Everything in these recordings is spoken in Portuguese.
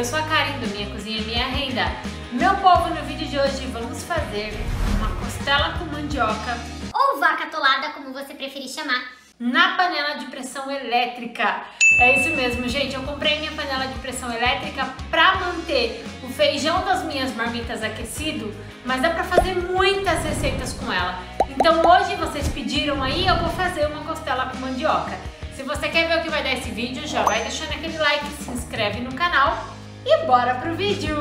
eu sou a Karen do Minha Cozinha Minha Renda. Meu povo, no vídeo de hoje vamos fazer uma costela com mandioca ou vaca atolada, como você preferir chamar, na panela de pressão elétrica. É isso mesmo, gente, eu comprei minha panela de pressão elétrica para manter o feijão das minhas marmitas aquecido, mas dá para fazer muitas receitas com ela. Então hoje vocês pediram aí, eu vou fazer uma costela com mandioca. Se você quer ver o que vai dar esse vídeo, já vai deixando aquele like, se inscreve no canal e bora pro vídeo!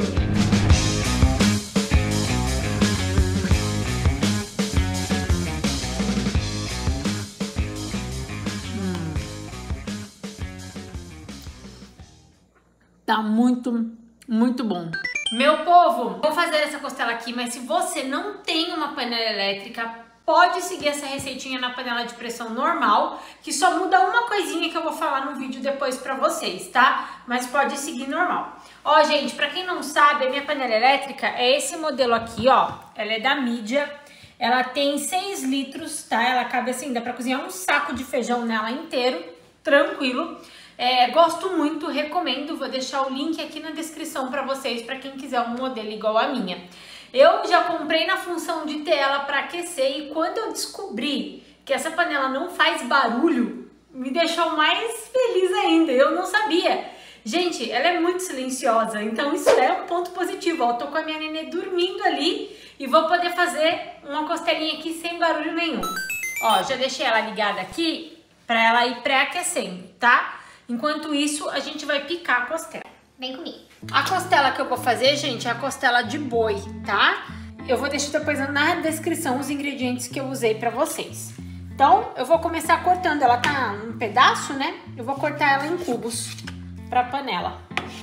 Tá muito bom. Meu povo, vou fazer essa costela aqui, mas se você não tem uma panela elétrica, pode seguir essa receitinha na panela de pressão normal, que só muda uma coisinha que eu vou falar no vídeo depois pra vocês, tá? Mas pode seguir normal. Ó, gente, pra quem não sabe, a minha panela elétrica é esse modelo aqui, ó. Ela é da Mídia, ela tem 6 litros, tá? Ela cabe assim, dá pra cozinhar um saco de feijão nela inteiro, tranquilo. Gosto muito, recomendo, vou deixar o link aqui na descrição pra vocês, pra quem quiser um modelo igual a minha. Eu já comprei na função de ter ela para aquecer e quando eu descobri que essa panela não faz barulho, me deixou mais feliz ainda, eu não sabia. Gente, ela é muito silenciosa, então isso é um ponto positivo. Ó, eu tô com a minha nenê dormindo ali e vou poder fazer uma costelinha aqui sem barulho nenhum. Ó, já deixei ela ligada aqui para ela ir pré-aquecendo, tá? Enquanto isso, a gente vai picar a costela. Vem comigo. A costela que eu vou fazer, gente, é a costela de boi, tá? Eu vou deixar depois na descrição os ingredientes que eu usei pra vocês. Então, eu vou começar cortando. Ela tá um pedaço, né? Eu vou cortar ela em cubos pra panela.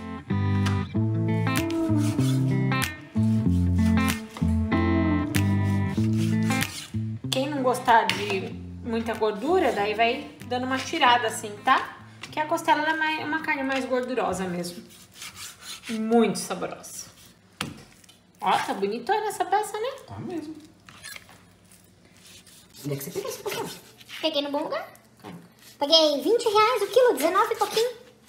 Quem não gostar de muita gordura, daí vai dando uma tirada assim, tá? Porque a costela é uma carne mais gordurosa mesmo. Muito saborosa. Ó, tá bonitona essa peça, né? Tá mesmo. Onde é que você pegou esse papel? Peguei no bom lugar. Paguei R$20 o quilo, 19 e pouquinho.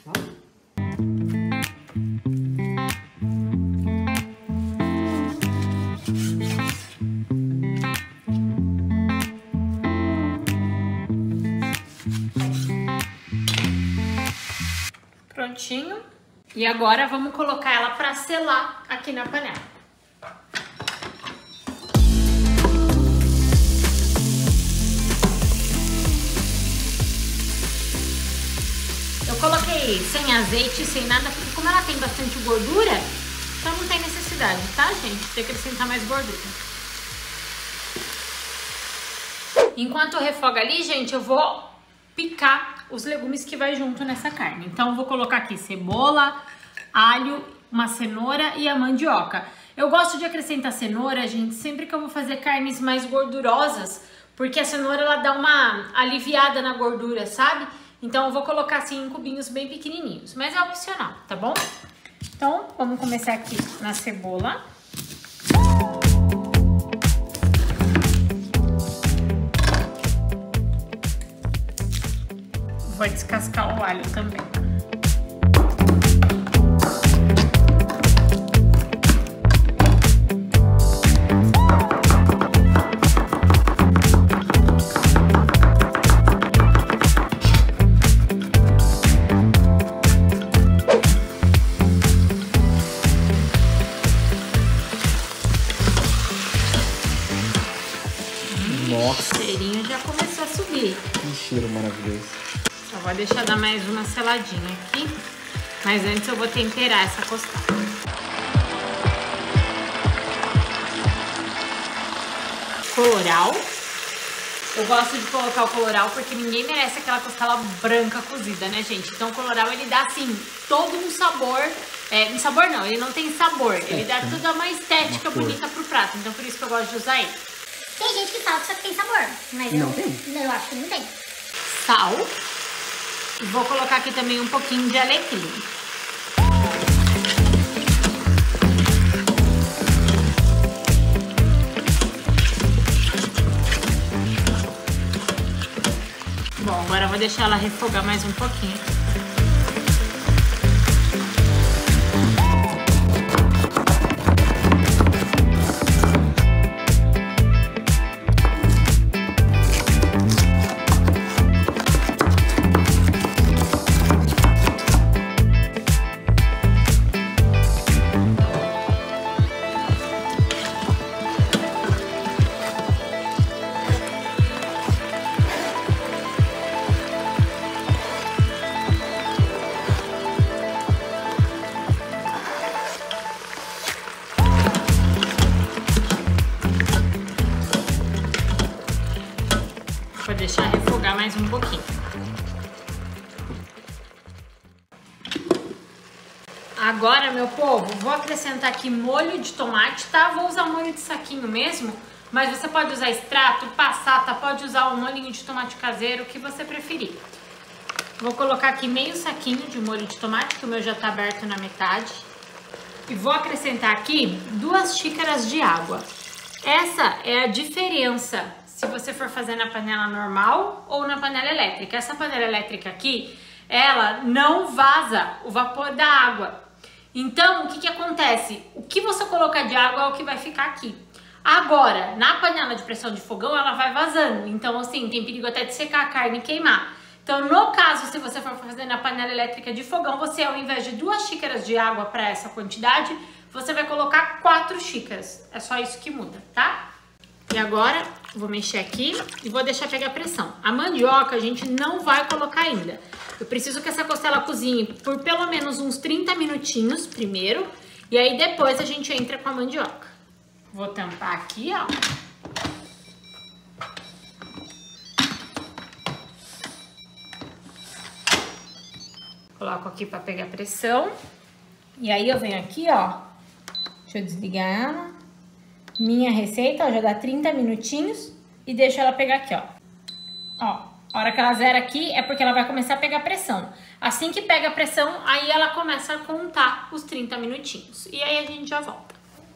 Prontinho. E agora vamos colocar ela para selar aqui na panela. Eu coloquei sem azeite, sem nada, porque como ela tem bastante gordura, então não tem necessidade, tá, gente? De acrescentar mais gordura. Enquanto eu refogo ali, gente, eu vou picar os legumes que vai junto nessa carne. Então eu vou colocar aqui cebola, alho, uma cenoura e a mandioca. Eu gosto de acrescentar cenoura, gente, sempre que eu vou fazer carnes mais gordurosas, porque a cenoura ela dá uma aliviada na gordura, sabe? Então eu vou colocar assim em cubinhos bem pequenininhos, mas é opcional, tá bom? Então vamos começar aqui na cebola. Vou descascar o alho também. Nossa! O cheirinho já começou a subir. Que cheiro maravilhoso. Só vou deixar dar mais uma seladinha aqui. Mas antes eu vou temperar essa costela. Coloral. Eu gosto de colocar o coloral porque ninguém merece aquela costela branca cozida, né, gente? Então o coloral ele dá assim todo um sabor. Um sabor não, ele não tem sabor. Ele dá toda uma estética bonita pro prato. Então por isso que eu gosto de usar ele. Tem gente que fala que só tem sabor, mas Não eu, tem? eu acho que não tem. Sal. E vou colocar aqui também um pouquinho de alecrim. Bom, agora eu vou deixar ela refogar mais um pouquinho. Agora, meu povo, vou acrescentar aqui molho de tomate, tá? Vou usar molho de saquinho mesmo, mas você pode usar extrato, passata, pode usar um molhinho de tomate caseiro, o que você preferir. Vou colocar aqui meio saquinho de molho de tomate, que o meu já tá aberto na metade. E vou acrescentar aqui 2 xícaras de água. Essa é a diferença se você for fazer na panela normal ou na panela elétrica. Essa panela elétrica aqui, ela não vaza o vapor da água. Então, o que acontece? O que você colocar de água é o que vai ficar aqui. Agora, na panela de pressão de fogão, ela vai vazando. Então, assim, tem perigo até de secar a carne e queimar. Então, no caso, se você for fazer na panela elétrica de fogão, você, ao invés de 2 xícaras de água para essa quantidade, você vai colocar 4 xícaras. É só isso que muda, tá? E agora, vou mexer aqui e vou deixar pegar pressão. A mandioca a gente não vai colocar ainda. Eu preciso que essa costela cozinhe por pelo menos uns 30 minutinhos primeiro. E aí depois a gente entra com a mandioca. Vou tampar aqui, ó. Coloco aqui para pegar pressão. E aí eu venho aqui, ó. Deixa eu desligar ela. Minha receita, ó, já dá 30 minutinhos. E deixo ela pegar aqui, ó. Ó. A hora que ela zera aqui é porque ela vai começar a pegar pressão. Assim que pega a pressão, aí ela começa a contar os 30 minutinhos. E aí a gente já volta.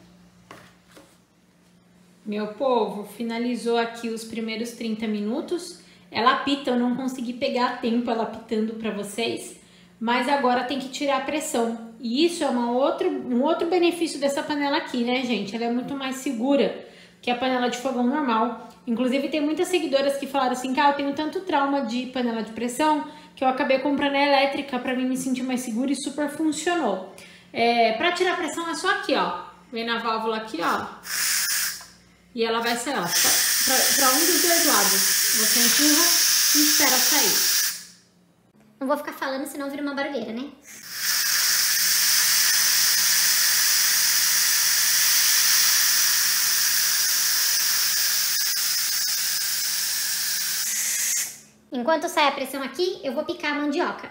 Meu povo, finalizou aqui os primeiros 30 minutos. Ela apita, eu não consegui pegar a tempo ela apitando pra vocês. Mas agora tem que tirar a pressão. E isso é um outro benefício dessa panela aqui, né, gente? Ela é muito mais segura que a panela de fogão normal. Inclusive, tem muitas seguidoras que falaram assim, eu tenho tanto trauma de panela de pressão que eu acabei comprando a elétrica pra mim me sentir mais segura e super funcionou. Pra tirar a pressão é só aqui, ó. Vem na válvula aqui, ó. E ela vai sair, ó, pra um dos 2 lados. Você empurra e espera sair. Não vou ficar falando, senão vira uma barulheira, né? Enquanto sai a pressão aqui, eu vou picar a mandioca.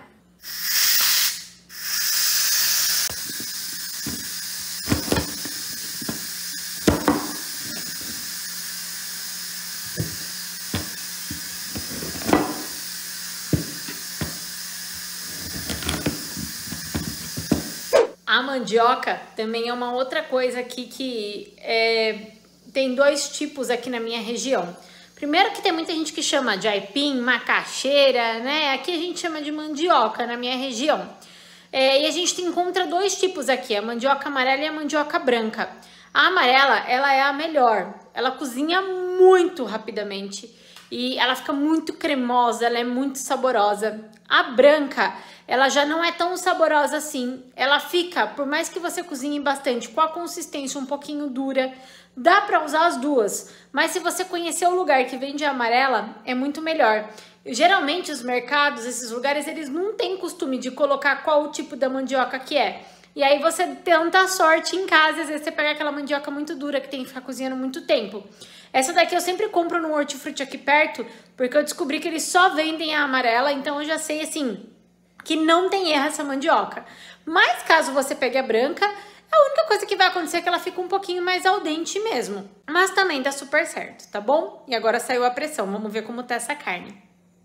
A mandioca também é uma outra coisa aqui que tem 2 tipos aqui na minha região. Primeiro que tem muita gente que chama de aipim, macaxeira, né? Aqui a gente chama de mandioca na minha região. E a gente encontra 2 tipos aqui, a mandioca amarela e a mandioca branca. A amarela, ela é a melhor. Ela cozinha muito rapidamente e ela fica muito cremosa, ela é muito saborosa. A branca, ela já não é tão saborosa assim. Ela fica, por mais que você cozinhe bastante, com a consistência um pouquinho dura. Dá pra usar as 2, mas se você conhecer o lugar que vende a amarela, é muito melhor. Geralmente os mercados, esses lugares, eles não têm costume de colocar qual o tipo da mandioca que é. E aí você tenta a sorte em casa, às vezes você pega aquela mandioca muito dura que tem que ficar cozinhando muito tempo. Essa daqui eu sempre compro no hortifruti aqui perto, porque eu descobri que eles só vendem a amarela, então eu já sei assim, que não tem erro essa mandioca. Mas caso você pegue a branca, a única coisa que vai acontecer é que ela fica um pouquinho mais al dente mesmo. Mas também dá super certo, tá bom? E agora saiu a pressão. Vamos ver como tá essa carne.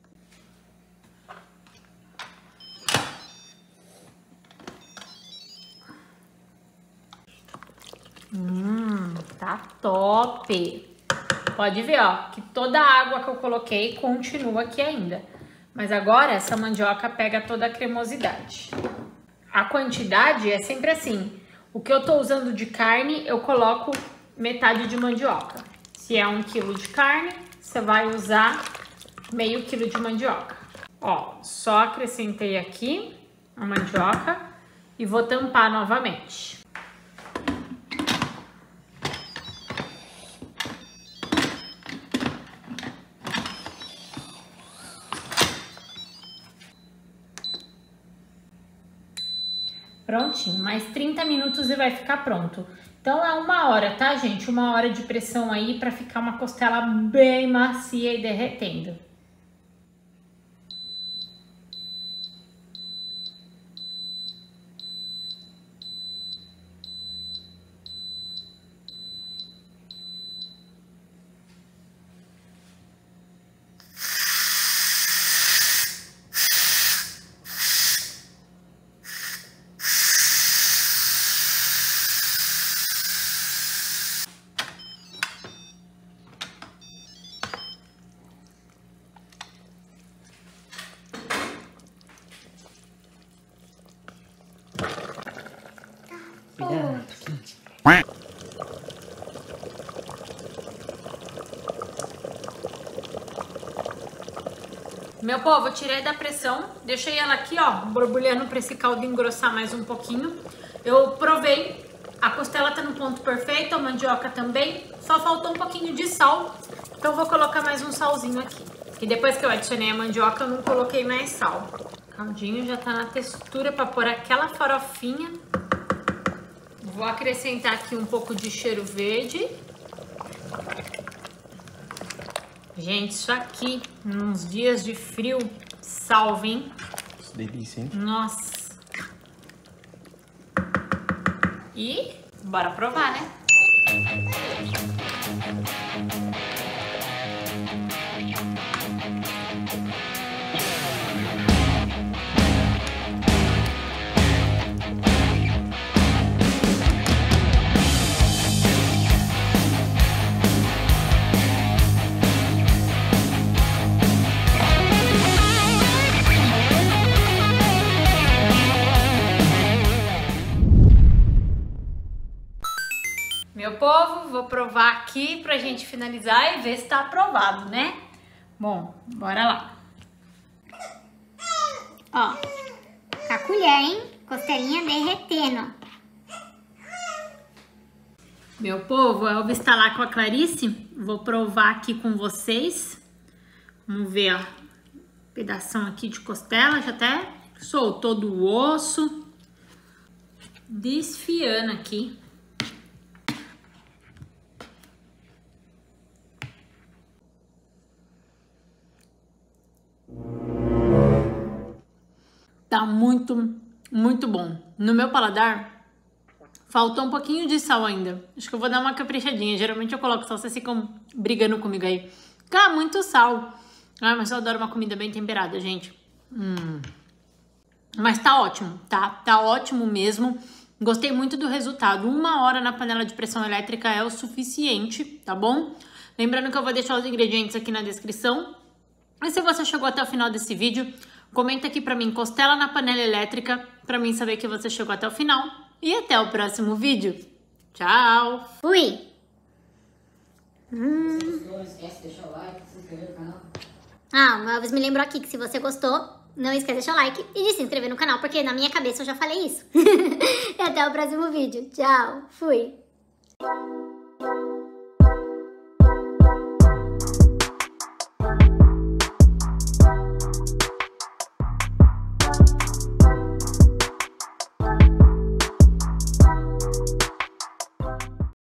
Tá top! Pode ver, ó, que toda a água que eu coloquei continua aqui ainda. Mas agora essa mandioca pega toda a cremosidade. A quantidade é sempre assim. O que eu tô usando de carne, eu coloco metade de mandioca. Se é 1 quilo de carne, você vai usar meio quilo de mandioca. Ó, só acrescentei aqui a mandioca e vou tampar novamente. Prontinho, mais 30 minutos e vai ficar pronto. Então é 1 hora, tá, gente? 1 hora de pressão aí pra ficar uma costela bem macia e derretendo. Meu povo, eu tirei da pressão, deixei ela aqui, ó, borbulhando para esse caldo engrossar mais um pouquinho. Eu provei, a costela tá no ponto perfeito, a mandioca também, só faltou um pouquinho de sal, então eu vou colocar mais um salzinho aqui. E depois que eu adicionei a mandioca, eu não coloquei mais sal. O caldinho já tá na textura para pôr aquela farofinha. Vou acrescentar aqui um pouco de cheiro verde. Gente, isso aqui, nos dias de frio, salve, hein? Que delícia, hein? Nossa. E bora provar, né? Meu povo, vou provar aqui pra gente finalizar e ver se tá aprovado, né? Bom, bora lá. Ó, com a colher, hein? Costelinha derretendo. Meu povo, a Elva está lá com a Clarice. Vou provar aqui com vocês. Vamos ver, ó. Pedação aqui de costela, já até soltou do osso. Desfiando aqui. Tá muito, muito bom. No meu paladar, faltou um pouquinho de sal ainda. Acho que eu vou dar uma caprichadinha. Geralmente eu coloco sal, vocês ficam brigando comigo aí. Tá muito sal. Ah, mas eu adoro uma comida bem temperada, gente. Mas tá ótimo, tá? Tá ótimo mesmo. Gostei muito do resultado. 1 hora na panela de pressão elétrica é o suficiente, tá bom? Lembrando que eu vou deixar os ingredientes aqui na descrição. E se você chegou até o final desse vídeo, comenta aqui pra mim, costela na panela elétrica, pra mim saber que você chegou até o final. E até o próximo vídeo. Tchau! Fui! Não esquece de deixar o like, se inscrever no canal. Ah, o Elvis me lembrou aqui que se você gostou, não esquece de deixar o like e de se inscrever no canal, porque na minha cabeça eu já falei isso. E até o próximo vídeo. Tchau! Fui!